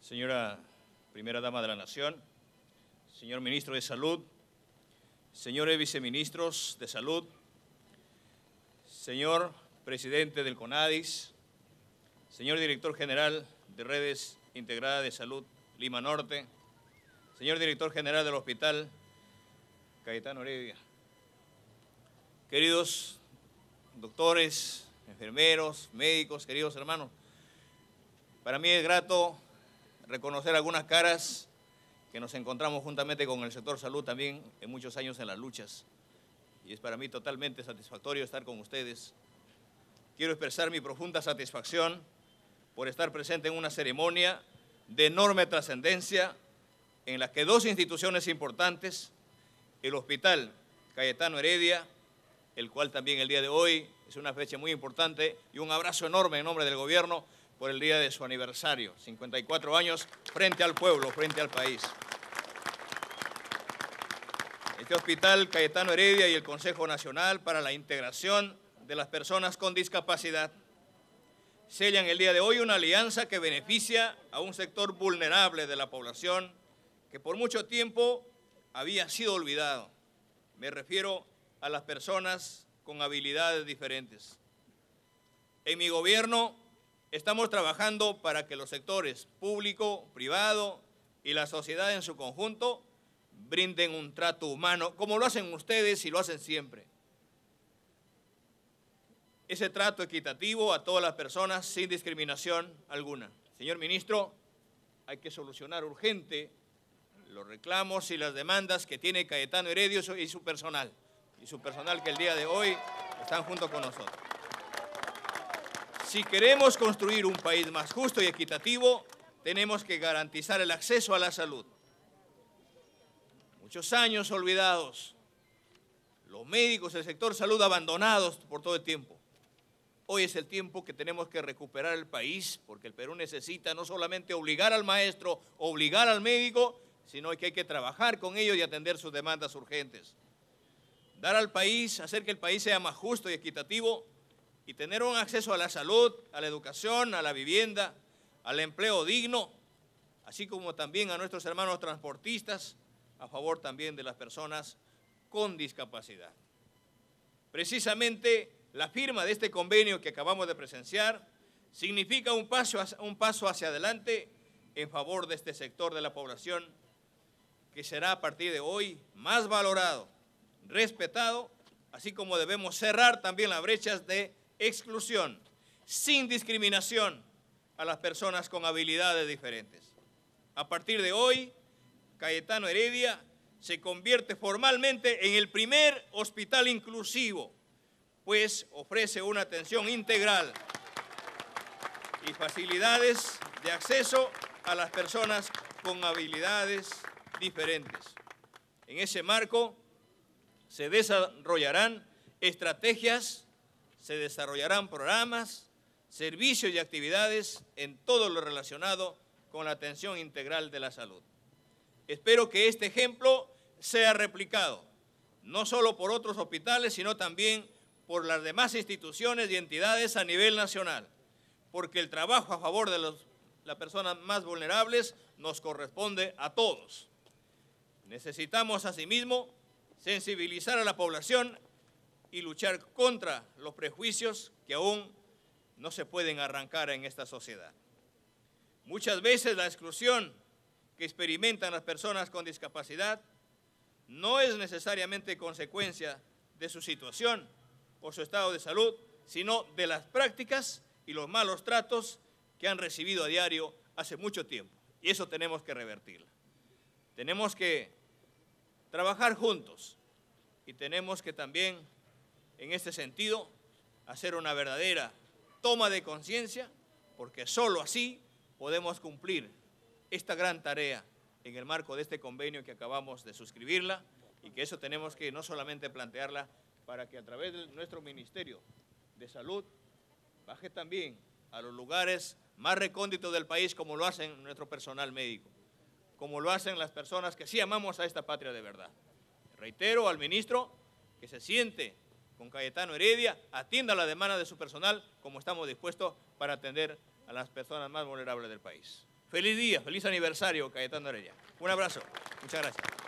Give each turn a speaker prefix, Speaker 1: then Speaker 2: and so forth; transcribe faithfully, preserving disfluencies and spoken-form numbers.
Speaker 1: señora Primera Dama de la Nación, señor Ministro de Salud, señores viceministros de Salud, señor Presidente del CONADIS, señor Director General de Redes Integradas de Salud Lima Norte, señor Director General del Hospital Cayetano Heredia, queridos doctores, enfermeros, médicos, queridos hermanos, para mí es grato reconocer algunas caras que nos encontramos juntamente con el sector salud también en muchos años en las luchas. Y es para mí totalmente satisfactorio estar con ustedes. Quiero expresar mi profunda satisfacción por estar presente en una ceremonia de enorme trascendencia en la que dos instituciones importantes, el Hospital Cayetano Heredia, el cual también el día de hoy es una fecha muy importante, y un abrazo enorme en nombre del gobierno por el día de su aniversario, cincuenta y cuatro años frente al pueblo, frente al país. Este Hospital Cayetano Heredia y el Consejo Nacional para la Integración de las Personas con Discapacidad sellan el día de hoy una alianza que beneficia a un sector vulnerable de la población que por mucho tiempo había sido olvidado. Me refiero a las personas con habilidades diferentes. En mi gobierno estamos trabajando para que los sectores público, privado y la sociedad en su conjunto brinden un trato humano, como lo hacen ustedes y lo hacen siempre. Ese trato equitativo a todas las personas sin discriminación alguna. Señor Ministro, hay que solucionar urgente los reclamos y las demandas que tiene Cayetano Heredia y su personal, y su personal que el día de hoy están junto con nosotros. Si queremos construir un país más justo y equitativo, tenemos que garantizar el acceso a la salud. Muchos años olvidados, los médicos del sector salud abandonados por todo el tiempo. Hoy es el tiempo que tenemos que recuperar el país, porque el Perú necesita no solamente obligar al maestro, obligar al médico, sino que hay que trabajar con ellos y atender sus demandas urgentes. Dar al país, hacer que el país sea más justo y equitativo y tener un acceso a la salud, a la educación, a la vivienda, al empleo digno, así como también a nuestros hermanos transportistas, a favor también de las personas con discapacidad. Precisamente la firma de este convenio que acabamos de presenciar significa un paso, un paso hacia adelante en favor de este sector de la población que será a partir de hoy más valorado, respetado, así como debemos cerrar también las brechas de exclusión, sin discriminación a las personas con habilidades diferentes. A partir de hoy, Cayetano Heredia se convierte formalmente en el primer hospital inclusivo, pues ofrece una atención integral y facilidades de acceso a las personas con habilidades diferentes. En ese marco se desarrollarán estrategias, se desarrollarán programas, servicios y actividades en todo lo relacionado con la atención integral de la salud. Espero que este ejemplo sea replicado, no solo por otros hospitales, sino también por las demás instituciones y entidades a nivel nacional, porque el trabajo a favor de los, las personas más vulnerables nos corresponde a todos. Necesitamos, asimismo, sensibilizar a la población y luchar contra los prejuicios que aún no se pueden arrancar en esta sociedad. Muchas veces la exclusión que experimentan las personas con discapacidad no es necesariamente consecuencia de su situación o su estado de salud, sino de las prácticas y los malos tratos que han recibido a diario hace mucho tiempo. Y eso tenemos que revertirlo. Tenemos que trabajar juntos y tenemos que también, en este sentido, hacer una verdadera toma de conciencia, porque solo así podemos cumplir esta gran tarea en el marco de este convenio que acabamos de suscribirla, y que eso tenemos que no solamente plantearla para que a través de nuestro Ministerio de Salud baje también a los lugares más recónditos del país, como lo hacen nuestro personal médico, como lo hacen las personas que sí amamos a esta patria de verdad. Reitero al ministro que se siente con Cayetano Heredia, atienda la demanda de su personal como estamos dispuestos para atender a las personas más vulnerables del país. Feliz día, feliz aniversario, Cayetano Heredia. Un abrazo. Muchas gracias.